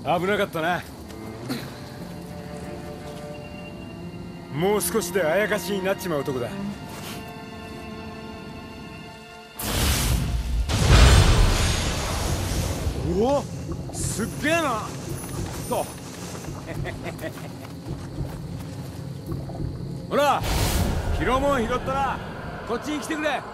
危なかったな。もう少しであやかしになっちまうとこだ。おお、すっげえな。そうほら、拾うもん拾ったらこっちに来てくれ。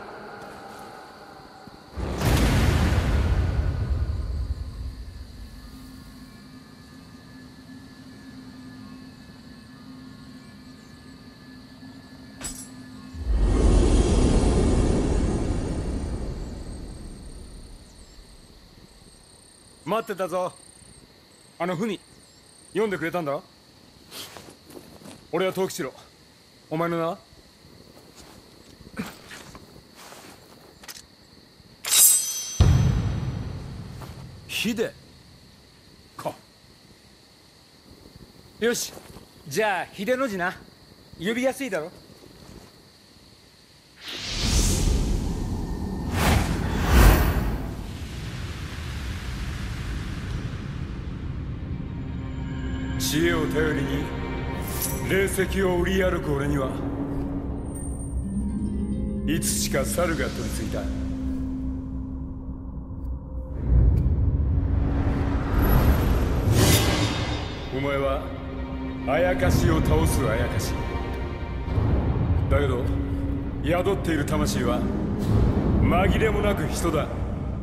待ってたぞ。あの文読んでくれたんだろ。俺は藤吉郎。お前の名は？秀か。よし、じゃあ秀の字な。呼びやすいだろ。知恵を頼りに霊石を売り歩く俺にはいつしか猿が取り付いた。お前はあやかしを倒すあやかしだけど、宿っている魂は紛れもなく人だ。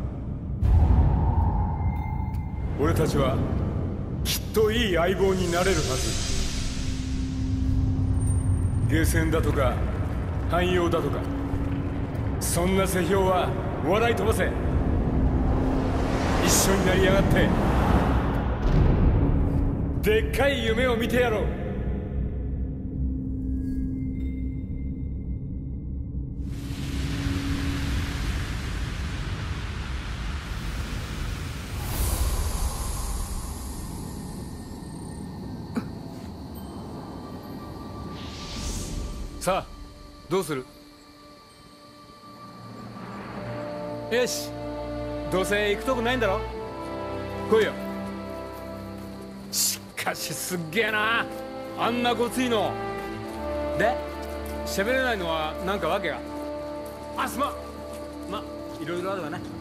俺たちはきっといい相棒になれるはず。ゲーセンだとか汎用だとか、そんな世評は笑い飛ばせ。一緒になりやがってでっかい夢を見てやろう。さあ、どうする？よし、どうせ行くとこないんだろ。来いよ。しかしすっげえな、あんなごついので。喋れないのはなんか訳が。あ、すまん。ま、いろいろあるわな。